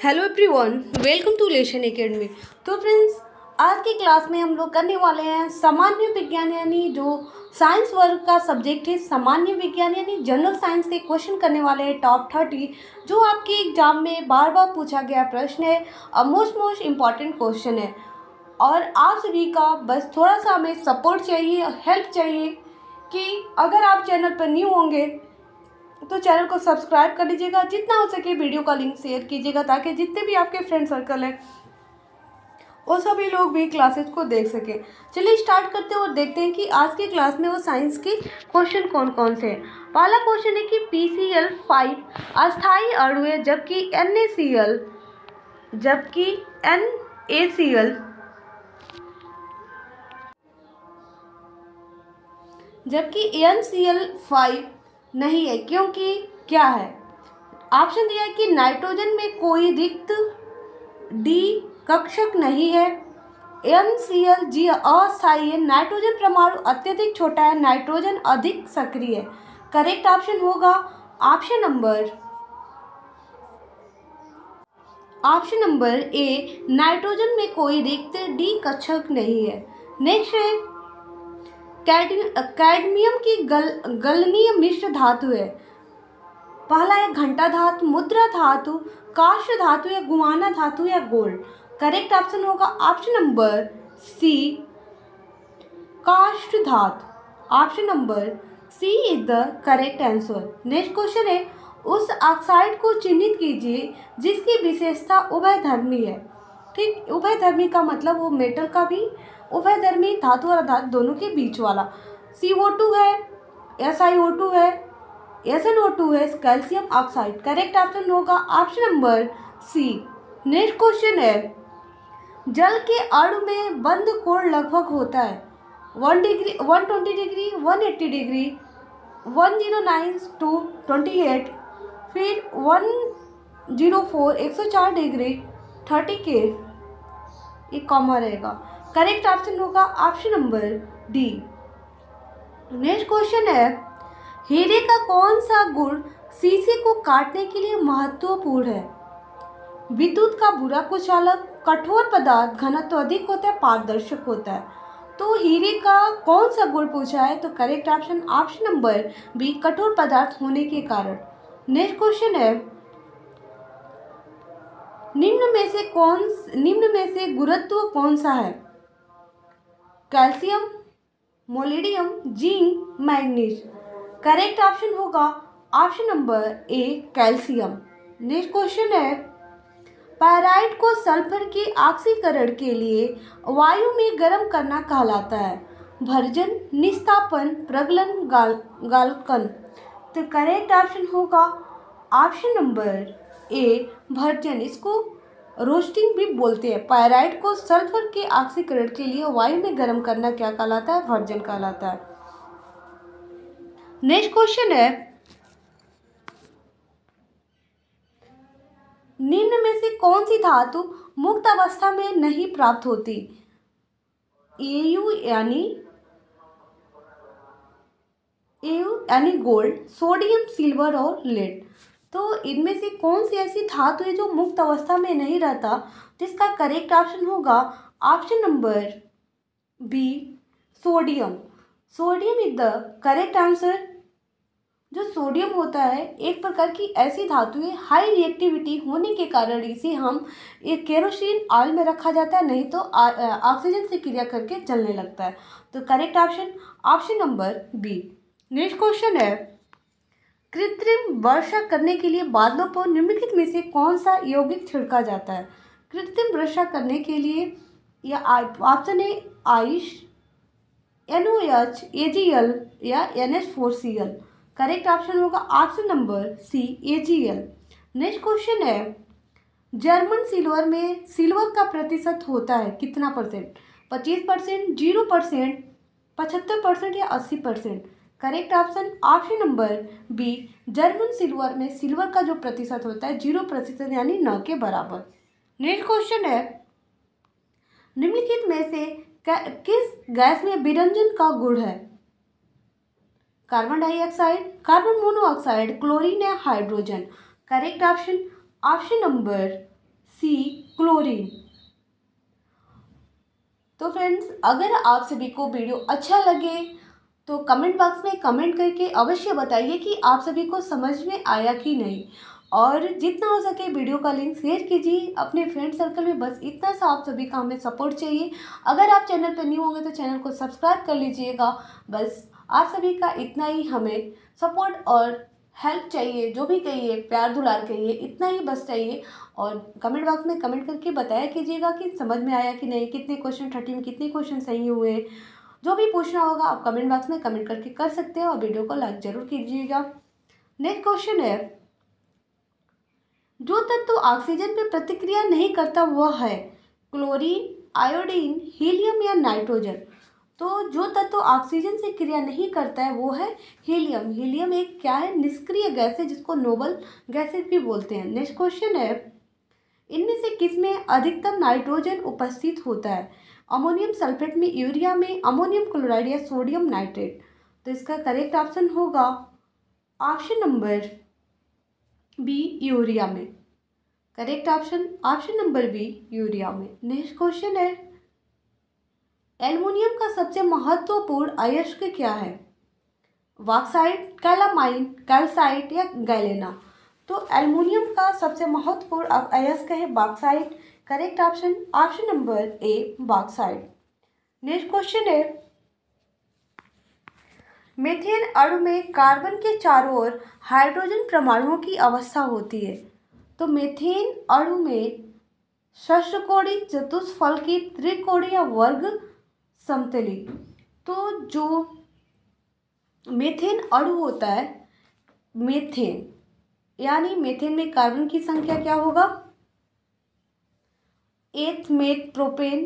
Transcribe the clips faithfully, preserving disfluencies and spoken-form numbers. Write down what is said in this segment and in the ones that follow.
Hello everyone, welcome to lesson academy. तो friends, आज की क्लास में हम लोग करने वाले हैं सामान्य विज्ञान, यानी जो साइंस वर्ग का सब्जेक्ट है सामान्य विज्ञान यानी जनरल साइंस के क्वेश्चन करने वाले हैं टॉप थर्टी, जो आपके एग्जाम में बार बार पूछा गया प्रश्न है और मोस्ट मोस्ट इम्पॉर्टेंट क्वेश्चन है। और आप सभी का बस थोड़ा सा हमें सपोर्ट चाहिए, हेल्प चाहिए कि अगर आप चैनल पर न्यू होंगे तो चैनल को सब्सक्राइब कर लीजिएगा, जितना हो सके वीडियो का लिंक शेयर कीजिएगा ताकि जितने भी आपके फ्रेंड सर्कल हैं वो सभी लोग भी क्लासेस को देख सकें। चलिए स्टार्ट करते हैं और देखते हैं कि आज की क्लास में वो साइंस के क्वेश्चन कौन कौन से हैं। पहला क्वेश्चन है कि पी सी एल फाइव अस्थायी अणु है, जबकि एन ए सी एल जबकि एन ए सी एल जबकि एन सी एल फाइव नहीं है, क्योंकि क्या है। ऑप्शन दिया है कि नाइट्रोजन में कोई रिक्त डी कक्षक नहीं है, एन सी एल जी अस्थायी है, नाइट्रोजन परमाणु अत्यधिक छोटा है, नाइट्रोजन अधिक सक्रिय है। करेक्ट ऑप्शन होगा option number option number A, nitrogen में कोई रिक्त डी कक्षक नहीं है। नेक्स्ट है कैडमियम की गल गलनीय मिश्र धातु है। पहला है घंटा धातु, मुद्रा धातु, काष्ठ धातु या गुआना धातु या गोल्ड। करेक्ट ऑप्शन होगा ऑप्शन नंबर सी, काष्ठ धातु। Option number C is the correct answer. Next question है उस ऑक्साइड को चिन्हित कीजिए जिसकी विशेषता उभयधर्मी है। ठीक, उभयधर्मी का मतलब वो मेटल का भी उभयधर्मी, धातु और धातु दोनों के बीच वाला। सी ओ टू है, एस आई ओ टू है, एस एन ओ टू है, कैल्शियम ऑक्साइड। करेक्ट ऑप्शन होगा option number C. Next question है जल के अणु में बंद कोण लगभग होता है one degree one twenty degree one eighty degree one zero nine two twenty eight फिर वन जीरो फोर एक सौ चार डिग्री थर्टी के, ये कॉमा रहेगा। करेक्ट ऑप्शन होगा option number D. Next question है हीरे का कौन सा गुण शीशे को काटने के लिए महत्वपूर्ण है। विद्युत का बुरा कुचालक, कठोर पदार्थ, घनत्व अधिक होता है, पारदर्शक होता है। तो हीरे का कौन सा गुण पूछा है, तो correct option option number B, कठोर पदार्थ होने के कारण। नेक्स्ट क्वेश्चन है निम्न में से कौन निम्न में से गुरुत्व कौन सा है। कैल्शियम, मोलिडियम, जिंक, मैग्नीज। करेक्ट ऑप्शन होगा option number A, calcium. Next question है पैराइट को सल्फर के ऑक्सीकरण के लिए वायु में गर्म करना कहलाता है। भर्जन, निस्तापन, प्रगलन, गाल गालकन। तो करेक्ट ऑप्शन होगा ऑप्शन नंबर ए, भर्जन। इसको रोस्टिंग भी बोलते हैं। पायराइट को सल्फर के ऑक्सीकरण के लिए वायु में गर्म करना क्या कहलाता है, भर्जन कहलाता है। नेक्स्ट क्वेश्चन है निम्न में से कौन सी धातु मुक्त अवस्था में नहीं प्राप्त होती। एयू यानी एयू यानी गोल्ड, सोडियम, सिल्वर और लेड। तो इनमें से कौन सी ऐसी धातु है जो मुक्त अवस्था में नहीं रहता, जिसका करेक्ट ऑप्शन होगा option number B, sodium. Sodium is the correct answer. जो सोडियम होता है एक प्रकार की ऐसी धातु है, हाई रिएक्टिविटी होने के कारण इसे हम एक केरोसिन ऑयल में रखा जाता है, नहीं तो ऑक्सीजन से क्रिया करके जलने लगता है। तो correct option option number B. Next question है कृत्रिम वर्षा करने के लिए बादलों पर निम्नलिखित में से कौन सा यौगिक छिड़का जाता है। कृत्रिम वर्षा करने के लिए या option A ice, N O H, A G L या N H four C L. Correct option होगा option number C, A G L. Next question है जर्मन सिल्वर में सिल्वर का प्रतिशत होता है कितना परसेंट। पच्चीस परसेंट, जीरो परसेंट, पचहत्तर परसेंट या अस्सी percent. Correct option option number B, German silver में सिल्वर का जो प्रतिशत होता है जीरो प्रतिशत यानी नौ के बराबर। नेक्स्ट क्वेश्चन है निम्नलिखित में से किस गैस में विरंजन का गुण है। Carbon dioxide, carbon monoxide, chlorine या hydrogen. Correct option option number C chlorine. तो फ्रेंड्स, अगर आप सभी को वीडियो अच्छा लगे तो कमेंट बॉक्स में कमेंट करके अवश्य बताइए कि आप सभी को समझ में आया कि नहीं, और जितना हो सके वीडियो का लिंक शेयर कीजिए अपने फ्रेंड सर्कल में। बस इतना सा आप सभी का हमें सपोर्ट चाहिए। अगर आप चैनल पर न्यू होंगे तो चैनल को सब्सक्राइब कर लीजिएगा। बस आप सभी का इतना ही हमें सपोर्ट और हेल्प चाहिए, जो भी कहिए, प्यार दुलार कहिए, इतना ही बस चाहिए। और कमेंट बॉक्स में कमेंट करके बताया कीजिएगा कि समझ में आया कि नहीं, कितने क्वेश्चन थर्टी में कितने क्वेश्चन सही हुए। जो भी पूछना होगा आप कमेंट बॉक्स में कमेंट करके कर सकते हैं, और वीडियो को लाइक जरूर कीजिएगा। नेक्स्ट क्वेश्चन है, जो तत्व ऑक्सीजन पे प्रतिक्रिया नहीं करता वह है क्लोरीन, आयोडीन, हीलियम या नाइट्रोजन। तो जो तत्व ऑक्सीजन से क्रिया नहीं करता है वो है हीलियम। हीलियम एक क्या है, निष्क्रिय गैस है, जिसको नोबल गैसेज भी बोलते हैं। नेक्स्ट क्वेश्चन है, इनमें से किसमें अधिकतम नाइट्रोजन उपस्थित होता है? अमोनियम सल्फेट में, यूरिया में, अमोनियम क्लोराइड या सोडियम नाइट्रेट। तो इसका करेक्ट ऑप्शन होगा ऑप्शन नंबर बी, यूरिया में। Correct option option number B, urea में। नेक्स्ट क्वेश्चन है, एल्युमिनियम का सबसे महत्वपूर्ण अयस्क क्या है? बॉक्साइट, कैलामाइन, कैल्साइट या गैलेना। तो एल्युमिनियम का सबसे महत्वपूर्ण अयस्क है bauxite. Correct option option number A, bauxite. Next question है, मीथेन अणु में कार्बन के चारों ओर हाइड्रोजन परमाणुओं की अवस्था होती है। तो मीथेन अणु में षष्ठकोणीय, चतुष्फलकी, त्रिकोणीय या वर्ग समतली। तो जो मीथेन अणु होता है, मीथेन यानी मीथेन में कार्बन की संख्या क्या होगा? एथ मेथ प्रोपेन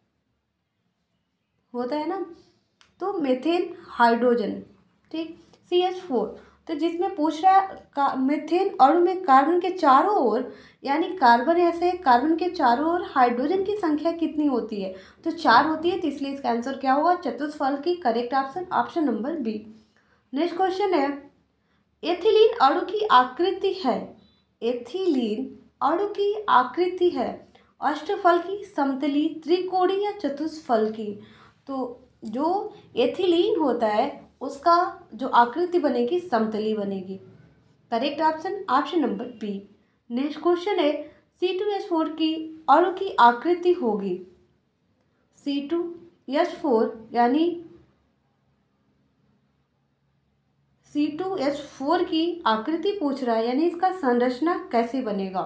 होता है ना, तो मीथेन हाइड्रोजन, ठीक, सी एच फोर। तो जिसमें पूछ रहा है मीथेन अणु में कार्बन के चारों ओर, यानी कार्बन ऐसे कार्बन के चारों ओर हाइड्रोजन की संख्या कितनी होती है? तो चार होती है, तो इसलिए इसका आंसर क्या होगा? चतुष्फलकी। Correct option option number B. Next question है, एथिलीन अणु की आकृति है, एथिलीन अणु की आकृति है अष्टफलकी, समतली, त्रिकोणीय या चतुष्फलकी। तो जो एथिलीन होता है उसका जो आकृति बनेगी समतली बनेगी। Correct option option number B. Next question है, सी टू एच फोर की अणु की आकृति होगी, सी टू एच फोर यानी सी टू एच फोर की आकृति पूछ रहा है, यानी इसका संरचना कैसे बनेगा?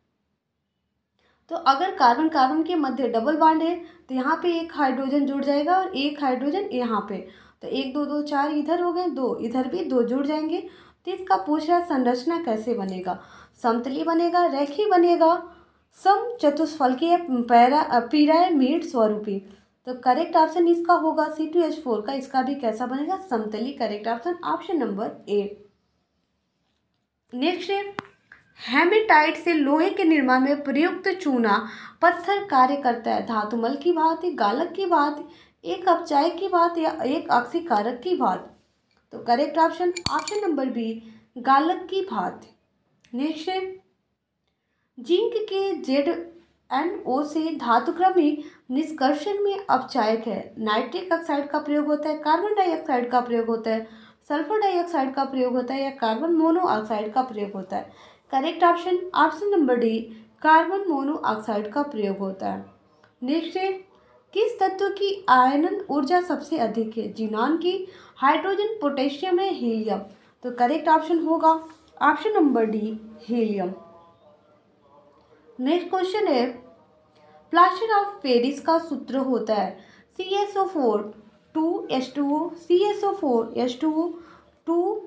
तो अगर कार्बन कार्बन के मध्य डबल बॉन्ड है तो यहाँ पे एक हाइड्रोजन जुड़ जाएगा और एक हाइड्रोजन यहाँ पे, तो एक दो दो चार इधर हो गए, दो इधर भी दो जुड़ जाएंगे। तो इसका पूछ रहा संरचना कैसे बनेगा? समतली बनेगा, रेखी बनेगा, सम चतुष्फलकी या पैरा पिरामिड स्वरूपी। तो करेक्ट ऑप्शन इसका होगा सी टू एच फोर का, इसका भी कैसा बनेगा? समतली। Correct option option number A. Next है, हेमेटाइट से लोहे के निर्माण में प्रयुक्त चूना पत्थर कार्य करता है धातुमल की भांति, गालक की भांति, एक अपचायक की भांति या एक ऑक्सीकारक की भांति। तो correct option option number B, गालक की भांति। नेक्स्ट है, जिंक के जेड एन ओ से धातुक्रमी निष्कर्षण में अपचायक है, नाइट्रिक ऑक्साइड का प्रयोग होता है, कार्बन डाइऑक्साइड का प्रयोग होता है, सल्फर डाइऑक्साइड का प्रयोग होता है या कार्बन मोनोऑक्साइड का प्रयोग होता है। Correct option option number D, carbon monoxide का प्रयोग होता है। नेक्स्ट है, किस तत्व की आयनन ऊर्जा सबसे अधिक है? जिनान की, हाइड्रोजन, पोटेशियम है, हीलियम। तो करेक्ट ऑप्शन होगा option number D, helium. Next question है, प्लास्टर ऑफ पेरिस का सूत्र होता है C S O four two H two O, C S O four H two O, two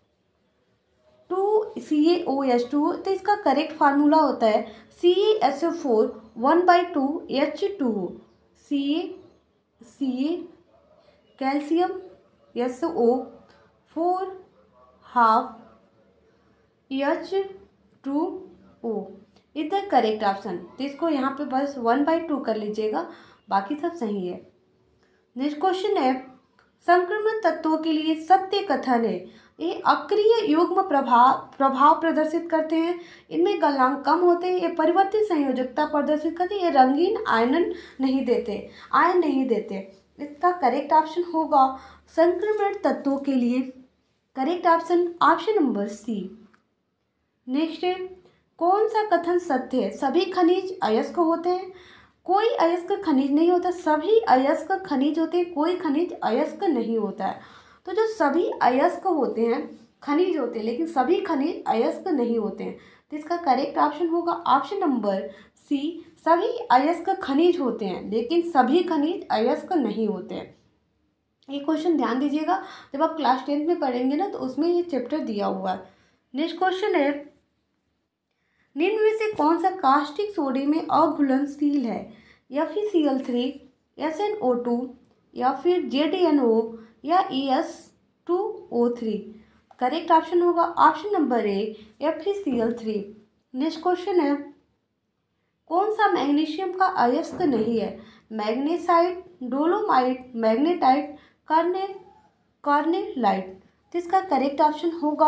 two C A O H two O. तो इसका करेक्ट formula होता है C A S O four one by two H two O, C A C A calcium S O four half H two O is the correct option. तो इसको यहाँ पे बस वन बाई टू कर लीजिएगा, बाकी सब सही है। नेक्स्ट क्वेश्चन है, संक्रमण तत्वों के लिए सत्य कथन है ये अक्रिय युग्म प्रभाव प्रभाव प्रदर्शित करते हैं। इनमें गलनांक कम होते हैं। ये परिवर्तित संयोजकता प्रदर्शित करते हैं। ये रंगीन आयनन नहीं देते आयन नहीं देते। इसका करेक्ट ऑप्शन होगा संक्रमण तत्वों के लिए correct option option number C. Next है, कौन सा कथन सत्य है? सभी खनिज अयस्क होते हैं। कोई अयस्क खनिज नहीं होता। सभी अयस्क खनिज होते हैं। कोई खनिज अयस्क नहीं होता है। तो जो सभी अयस्क होते हैं खनिज होते हैं, लेकिन सभी खनिज अयस्क नहीं होते हैं। तो इसका करेक्ट ऑप्शन होगा ऑप्शन नंबर सी। सभी अयस्क खनिज होते हैं लेकिन सभी खनिज अयस्क नहीं होते हैं। ये क्वेश्चन ध्यान दीजिएगा, जब आप क्लास टेंथ में पढ़ेंगे ना तो उसमें ये चैप्टर दिया हुआ है। नेक्स्ट क्वेश्चन है, निम्न में से कौन सा कास्टिक सोडे में अघुलनशील है? F E C L three, S N O two या फिर जेड एन ओ या E S two O three. Correct option होगा option number A F E C L three. Next question है, कौन सा मैग्नीशियम का अयस्क नहीं है? मैग्नेसाइट, डोलोमाइट, मैग्नेटाइट, कार्ने कार्नेलाइट। तो इसका करेक्ट ऑप्शन होगा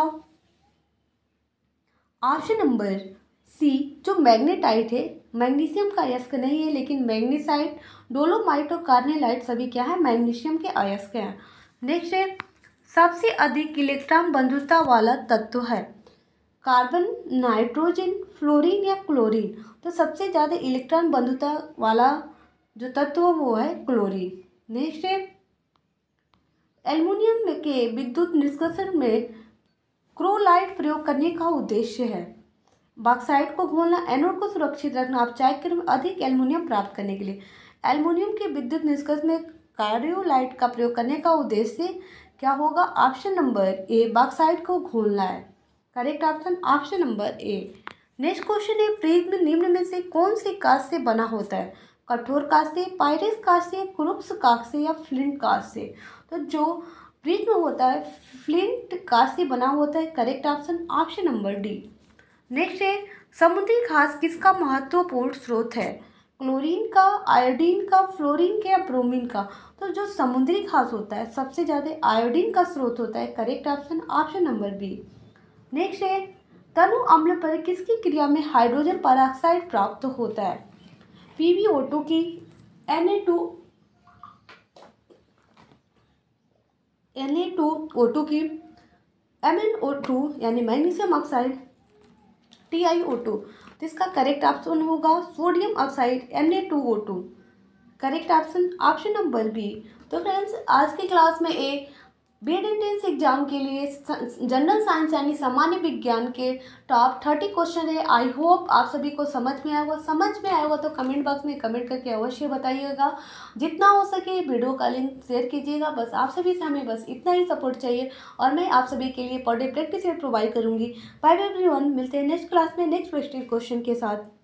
ऑप्शन नंबर सी, जो मैग्नेटाइट है। मैग्नीशियम का अयस्क नहीं है, लेकिन मैग्नेसाइट, डोलोमाइट और कार्नेलाइट सभी क्या है? मैग्नीशियम के अयस्क हैं। नेक्स्ट है, सबसे अधिक इलेक्ट्रॉन बंधुता वाला तत्व है? कार्बन, नाइट्रोजन, फ्लोरीन या क्लोरीन। तो सबसे ज़्यादा इलेक्ट्रॉन बंधुता वाला जो तत्व वो है क्लोरीन। नेक्स्ट है, एल्युमिनियम के विद्युत निष्कर्षण में क्रोलाइट प्रयोग करने का उद्देश्य है? बॉक्साइट को घोलना, एनोड को सुरक्षित रखना, अपचायक के रूप में अधिक एल्युमिनियम प्राप्त करने के लिए। एल्युमिनियम के विद्युत निष्कर्षण में क्रोलाइट का प्रयोग करने का उद्देश्य क्या होगा? ऑप्शन नंबर ए, बॉक्साइट को घोलना है। Correct option option number A. Next question है, प्रिज्म निम्न में से कौन से कांच से बना होता है? कठोर कांच से, पायरेक्स कांच से, क्रुक्स कांच से या फ्लिंट कांच से। तो जो प्रिज्म होता है फ्लिंट कांच से बना होता है। Correct option option number D. Next है, समुद्री घास किसका महत्वपूर्ण स्रोत है? क्लोरीन का, आयोडीन का, फ्लोरीन का या ब्रोमीन का। तो जो समुद्री घास होता है सबसे ज़्यादा आयोडीन का स्रोत होता है। Correct option option number B. Next है, तनु अम्ल पर किसकी क्रिया में हाइड्रोजन पेरोक्साइड प्राप्त होता है? पी बी ओ टू की, N A two N A two O two की, एम एन ओ टू यानी magnesium oxide, T I O two. तो इसका करेक्ट ऑप्शन होगा sodium oxide, N A two O two. Correct option option number B. तो friends, आज की class में एक बीएड एंट्रेंस एग्जाम के लिए जनरल साइंस यानी सामान्य विज्ञान के टॉप थर्टी क्वेश्चन है। आई होप आप सभी को समझ में आया होगा। समझ में आया होगा तो कमेंट बॉक्स में कमेंट करके अवश्य बताइएगा। जितना हो सके वीडियो का लिंक शेयर कीजिएगा। बस आप सभी से हमें बस इतना ही सपोर्ट चाहिए और मैं आप सभी के लिए per day practice set provide करूँगी। बाय बाय एवरीवन, मिलते हैं नेक्स्ट क्लास में नेक्स्ट क्वेश्चन के साथ।